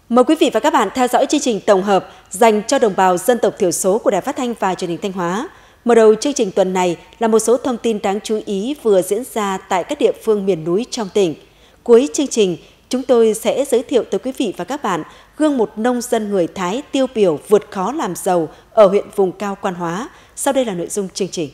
Mời quý vị và các bạn theo dõi chương trình tổng hợp dành cho đồng bào dân tộc thiểu số của Đài Phát thanh và Truyền hình Thanh Hóa. Mở đầu chương trình tuần này là một số thông tin đáng chú ý vừa diễn ra tại các địa phương miền núi trong tỉnh. Cuối chương trình, chúng tôi sẽ giới thiệu tới quý vị và các bạn gương một nông dân người Thái tiêu biểu vượt khó làm giàu ở huyện vùng cao Quan Hóa. Sau đây là nội dung chương trình.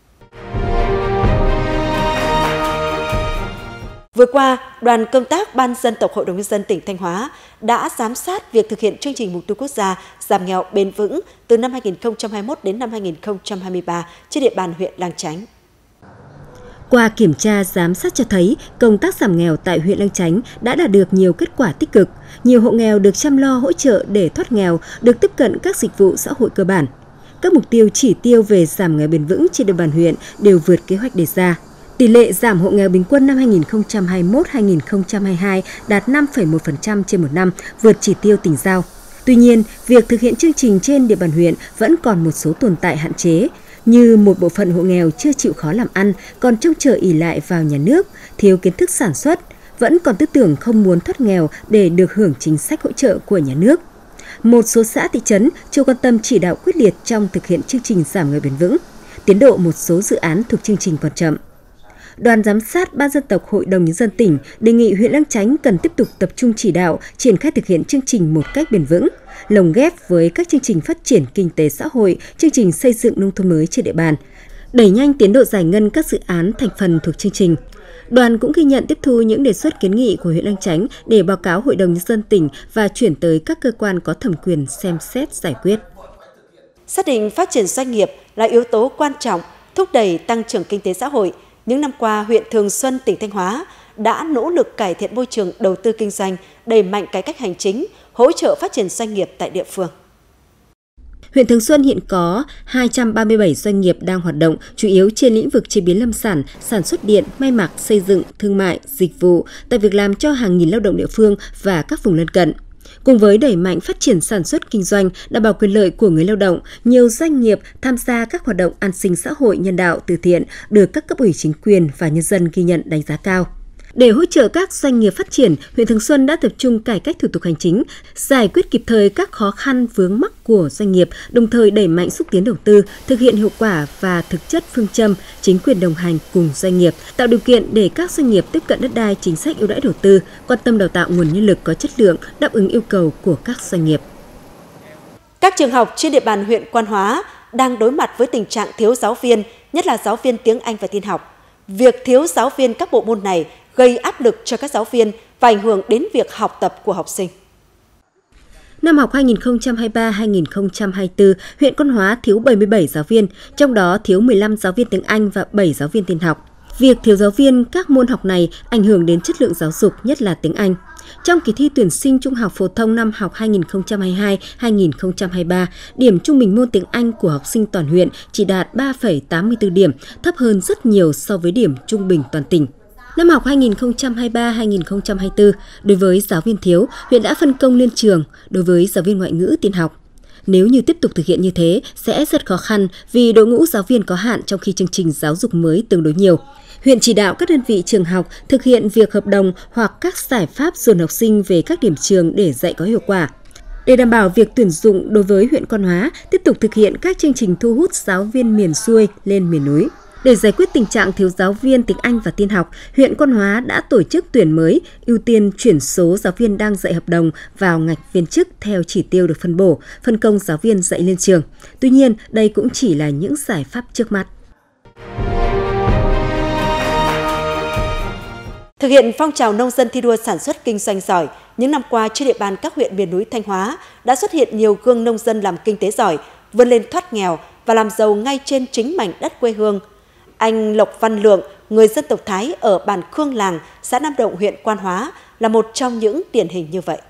Vừa qua, đoàn công tác Ban Dân tộc Hội đồng Nhân dân tỉnh Thanh Hóa đã giám sát việc thực hiện chương trình mục tiêu quốc gia giảm nghèo bền vững từ năm 2021 đến năm 2023 trên địa bàn huyện Lang Chánh. Qua kiểm tra giám sát cho thấy, công tác giảm nghèo tại huyện Lang Chánh đã đạt được nhiều kết quả tích cực. Nhiều hộ nghèo được chăm lo hỗ trợ để thoát nghèo, được tiếp cận các dịch vụ xã hội cơ bản. Các mục tiêu chỉ tiêu về giảm nghèo bền vững trên địa bàn huyện đều vượt kế hoạch đề ra. Tỷ lệ giảm hộ nghèo bình quân năm 2021-2022 đạt 5,1% trên một năm, vượt chỉ tiêu tỉnh giao. Tuy nhiên, việc thực hiện chương trình trên địa bàn huyện vẫn còn một số tồn tại hạn chế, như một bộ phận hộ nghèo chưa chịu khó làm ăn, còn trông chờ ỷ lại vào nhà nước, thiếu kiến thức sản xuất, vẫn còn tư tưởng không muốn thoát nghèo để được hưởng chính sách hỗ trợ của nhà nước. Một số xã thị trấn chưa quan tâm chỉ đạo quyết liệt trong thực hiện chương trình giảm nghèo bền vững. Tiến độ một số dự án thuộc chương trình còn chậm. Đoàn giám sát Ban Dân tộc Hội đồng Nhân dân tỉnh đề nghị huyện Lang Chánh cần tiếp tục tập trung chỉ đạo, triển khai thực hiện chương trình một cách bền vững, lồng ghép với các chương trình phát triển kinh tế xã hội, chương trình xây dựng nông thôn mới trên địa bàn, đẩy nhanh tiến độ giải ngân các dự án thành phần thuộc chương trình. Đoàn cũng ghi nhận tiếp thu những đề xuất kiến nghị của huyện Lang Chánh để báo cáo Hội đồng Nhân dân tỉnh và chuyển tới các cơ quan có thẩm quyền xem xét giải quyết. Xác định phát triển doanh nghiệp là yếu tố quan trọng thúc đẩy tăng trưởng kinh tế xã hội. Những năm qua, huyện Thường Xuân, tỉnh Thanh Hóa đã nỗ lực cải thiện môi trường đầu tư kinh doanh, đẩy mạnh cải cách hành chính, hỗ trợ phát triển doanh nghiệp tại địa phương. Huyện Thường Xuân hiện có 237 doanh nghiệp đang hoạt động, chủ yếu trên lĩnh vực chế biến lâm sản, sản xuất điện, may mặc, xây dựng, thương mại, dịch vụ, tạo việc làm cho hàng nghìn lao động địa phương và các vùng lân cận. Cùng với đẩy mạnh phát triển sản xuất kinh doanh, đảm bảo quyền lợi của người lao động, nhiều doanh nghiệp tham gia các hoạt động an sinh xã hội, nhân đạo, từ thiện được các cấp ủy chính quyền và nhân dân ghi nhận đánh giá cao. Để hỗ trợ các doanh nghiệp phát triển, huyện Thường Xuân đã tập trung cải cách thủ tục hành chính, giải quyết kịp thời các khó khăn vướng mắc của doanh nghiệp, đồng thời đẩy mạnh xúc tiến đầu tư, thực hiện hiệu quả và thực chất phương châm chính quyền đồng hành cùng doanh nghiệp, tạo điều kiện để các doanh nghiệp tiếp cận đất đai, chính sách ưu đãi đầu tư, quan tâm đào tạo nguồn nhân lực có chất lượng, đáp ứng yêu cầu của các doanh nghiệp. Các trường học trên địa bàn huyện Quan Hóa đang đối mặt với tình trạng thiếu giáo viên, nhất là giáo viên tiếng Anh và tin học. Việc thiếu giáo viên các bộ môn này gây áp lực cho các giáo viên và ảnh hưởng đến việc học tập của học sinh. Năm học 2023-2024, huyện Quan Hóa thiếu 77 giáo viên, trong đó thiếu 15 giáo viên tiếng Anh và 7 giáo viên tin học. Việc thiếu giáo viên các môn học này ảnh hưởng đến chất lượng giáo dục, nhất là tiếng Anh. Trong kỳ thi tuyển sinh trung học phổ thông năm học 2022-2023, điểm trung bình môn tiếng Anh của học sinh toàn huyện chỉ đạt 3,84 điểm, thấp hơn rất nhiều so với điểm trung bình toàn tỉnh. Năm học 2023-2024, đối với giáo viên thiếu, huyện đã phân công liên trường đối với giáo viên ngoại ngữ tin học. Nếu như tiếp tục thực hiện như thế, sẽ rất khó khăn vì đội ngũ giáo viên có hạn trong khi chương trình giáo dục mới tương đối nhiều. Huyện chỉ đạo các đơn vị trường học thực hiện việc hợp đồng hoặc các giải pháp dồn học sinh về các điểm trường để dạy có hiệu quả. Để đảm bảo việc tuyển dụng đối với huyện Quan Hóa, tiếp tục thực hiện các chương trình thu hút giáo viên miền xuôi lên miền núi. Để giải quyết tình trạng thiếu giáo viên tiếng Anh và tin học, huyện Quan Hóa đã tổ chức tuyển mới, ưu tiên chuyển số giáo viên đang dạy hợp đồng vào ngạch viên chức theo chỉ tiêu được phân bổ, phân công giáo viên dạy liên trường. Tuy nhiên, đây cũng chỉ là những giải pháp trước mắt. Thực hiện phong trào nông dân thi đua sản xuất kinh doanh giỏi, những năm qua trên địa bàn các huyện miền núi Thanh Hóa đã xuất hiện nhiều gương nông dân làm kinh tế giỏi, vươn lên thoát nghèo và làm giàu ngay trên chính mảnh đất quê hương. Anh Lộc Văn Lượng, người dân tộc Thái ở bản Khương Làng, xã Nam Động, huyện Quan Hóa là một trong những điển hình như vậy.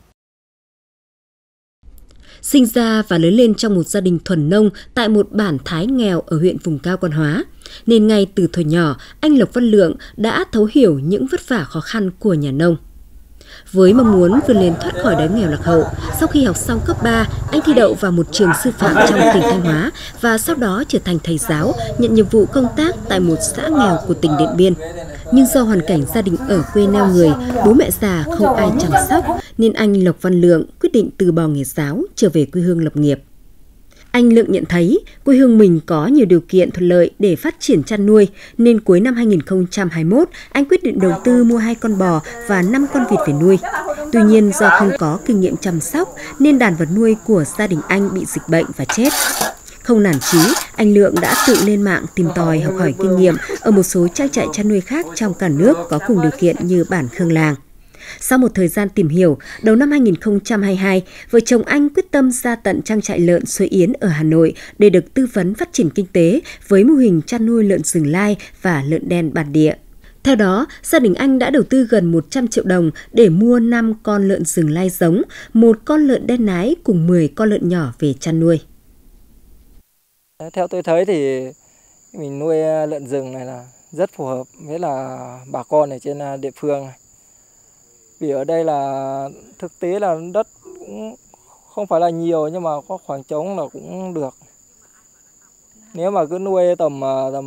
Sinh ra và lớn lên trong một gia đình thuần nông tại một bản Thái nghèo ở huyện vùng cao Quan Hóa, nên ngay từ thuở nhỏ, anh Lộc Văn Lượng đã thấu hiểu những vất vả khó khăn của nhà nông. Với mong muốn vươn lên thoát khỏi đói nghèo lạc hậu, sau khi học xong cấp 3, anh thi đậu vào một trường sư phạm trong tỉnh Thanh Hóa và sau đó trở thành thầy giáo, nhận nhiệm vụ công tác tại một xã nghèo của tỉnh Điện Biên. Nhưng do hoàn cảnh gia đình ở quê neo người, bố mẹ già không ai chăm sóc, nên anh Lộc Văn Lượng quyết định từ bỏ nghề giáo, trở về quê hương lập nghiệp. Anh Lượng nhận thấy quê hương mình có nhiều điều kiện thuận lợi để phát triển chăn nuôi, nên cuối năm 2021, anh quyết định đầu tư mua 2 con bò và 5 con vịt về nuôi. Tuy nhiên, do không có kinh nghiệm chăm sóc, nên đàn vật nuôi của gia đình anh bị dịch bệnh và chết. Không nản chí, anh Lượng đã tự lên mạng tìm tòi học hỏi kinh nghiệm ở một số trang trại chăn nuôi khác trong cả nước có cùng điều kiện như bản Khương Làng. Sau một thời gian tìm hiểu, đầu năm 2022, vợ chồng anh quyết tâm ra tận trang trại lợn Xuôi Yến ở Hà Nội để được tư vấn phát triển kinh tế với mô hình chăn nuôi lợn rừng lai và lợn đen bản địa. Theo đó, gia đình anh đã đầu tư gần 100 triệu đồng để mua 5 con lợn rừng lai giống, 1 con lợn đen nái cùng 10 con lợn nhỏ về chăn nuôi. Theo tôi thấy thì mình nuôi lợn rừng này là rất phù hợp với là bà con ở trên địa phương này. Vì ở đây là thực tế là đất cũng không phải là nhiều nhưng mà có khoảng trống là cũng được. Nếu mà cứ nuôi tầm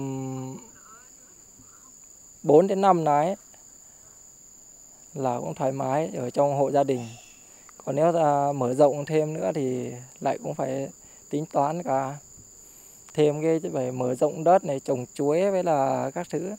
4 đến 5 nái là cũng thoải mái ở trong hộ gia đình. Còn nếu ta mở rộng thêm nữa thì lại cũng phải tính toán cả thêm cái phải mở rộng đất này, trồng chuối với là các thứ.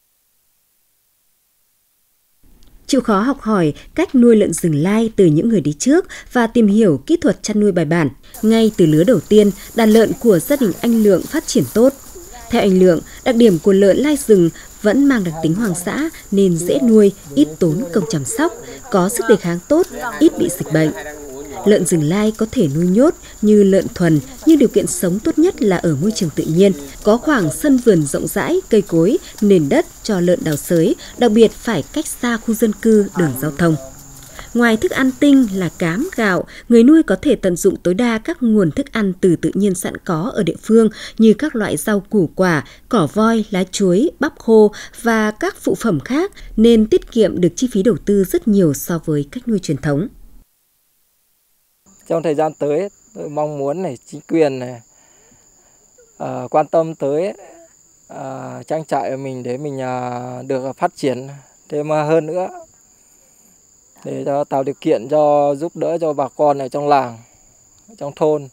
Chịu khó học hỏi cách nuôi lợn rừng lai từ những người đi trước và tìm hiểu kỹ thuật chăn nuôi bài bản. Ngay từ lứa đầu tiên, đàn lợn của gia đình anh Lượng phát triển tốt. Theo anh Lượng, đặc điểm của lợn lai rừng vẫn mang đặc tính hoang dã nên dễ nuôi, ít tốn công chăm sóc, có sức đề kháng tốt, ít bị dịch bệnh. Lợn rừng lai có thể nuôi nhốt như lợn thuần, nhưng điều kiện sống tốt nhất là ở môi trường tự nhiên, có khoảng sân vườn rộng rãi, cây cối, nền đất cho lợn đào xới, đặc biệt phải cách xa khu dân cư, đường giao thông. Ngoài thức ăn tinh là cám, gạo, người nuôi có thể tận dụng tối đa các nguồn thức ăn từ tự nhiên sẵn có ở địa phương như các loại rau củ quả, cỏ voi, lá chuối, bắp khô và các phụ phẩm khác nên tiết kiệm được chi phí đầu tư rất nhiều so với cách nuôi truyền thống. Trong thời gian tới, tôi mong muốn này chính quyền này quan tâm tới trang trại của mình để mình được phát triển thêm hơn nữa, để cho tạo điều kiện cho giúp đỡ cho bà con ở trong làng, trong thôn.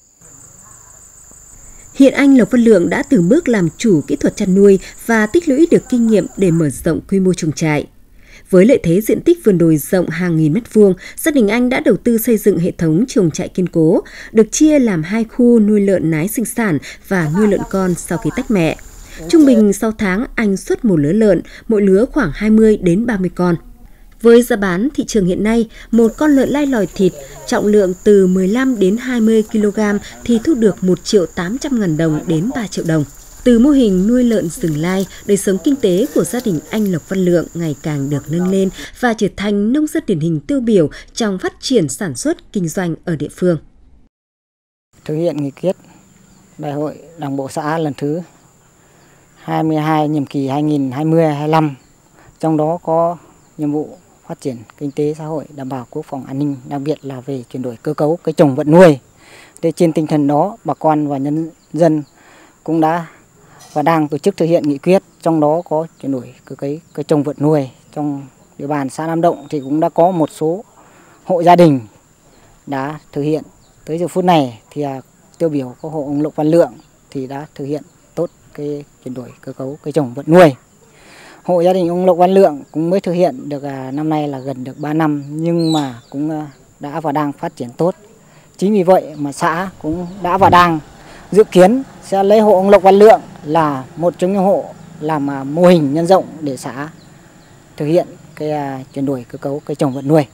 Hiện anh Lộc Văn Lượng đã từng bước làm chủ kỹ thuật chăn nuôi và tích lũy được kinh nghiệm để mở rộng quy mô chuồng trại. Với lợi thế diện tích vườn đồi rộng hàng nghìn mét vuông, gia đình anh đã đầu tư xây dựng hệ thống chuồng trại kiên cố, được chia làm 2 khu nuôi lợn nái sinh sản và nuôi lợn con sau khi tách mẹ. Trung bình 6 tháng anh xuất một lứa lợn, mỗi lứa khoảng 20 đến 30 con. Với giá bán thị trường hiện nay, một con lợn lai lòi thịt trọng lượng từ 15 đến 20 kg thì thu được 1.800.000 đồng đến 3 triệu đồng. Từ mô hình nuôi lợn rừng lai, đời sống kinh tế của gia đình anh Lộc Văn Lượng ngày càng được nâng lên và trở thành nông dân điển hình tiêu biểu trong phát triển sản xuất kinh doanh ở địa phương. Thực hiện nghị quyết Đại hội Đảng bộ xã lần thứ 22 nhiệm kỳ 2020-25, trong đó có nhiệm vụ phát triển kinh tế xã hội, đảm bảo quốc phòng an ninh, đặc biệt là về chuyển đổi cơ cấu cây trồng vật nuôi. Để trên tinh thần đó, bà con và nhân dân cũng đã và đang tổ chức thực hiện nghị quyết, trong đó có chuyển đổi cơ cấu cây trồng vật nuôi. Trong địa bàn xã Nam Động thì cũng đã có một số hộ gia đình đã thực hiện. Tới giờ phút này thì tiêu biểu có hộ ông Lộc Văn Lượng thì đã thực hiện tốt cái chuyển đổi cơ cấu cây trồng vật nuôi. Hộ gia đình ông Lộc Văn Lượng cũng mới thực hiện được năm nay là gần được 3 năm, nhưng mà cũng đã và đang phát triển tốt. Chính vì vậy mà xã cũng đã và đang dự kiến sẽ lấy hộ ông Lộc Văn Lượng là một trong những hộ làm mô hình nhân rộng để xã thực hiện cái chuyển đổi cơ cấu cây trồng vật nuôi.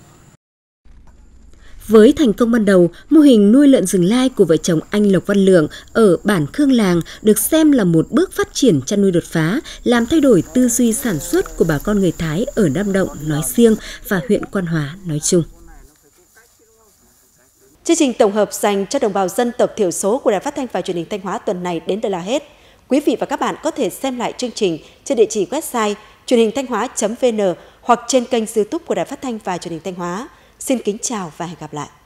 Với thành công ban đầu, mô hình nuôi lợn rừng lai của vợ chồng anh Lộc Văn Lượng ở bản Khương Làng được xem là một bước phát triển chăn nuôi đột phá, làm thay đổi tư duy sản xuất của bà con người Thái ở Nam Động nói riêng và huyện Quan Hóa nói chung. Chương trình tổng hợp dành cho đồng bào dân tộc thiểu số của Đài Phát thanh và Truyền hình Thanh Hóa tuần này đến đây là hết. Quý vị và các bạn có thể xem lại chương trình trên địa chỉ website truyền hình thanh hóa.vn hoặc trên kênh YouTube của Đài Phát thanh và Truyền hình Thanh Hóa. Xin kính chào và hẹn gặp lại.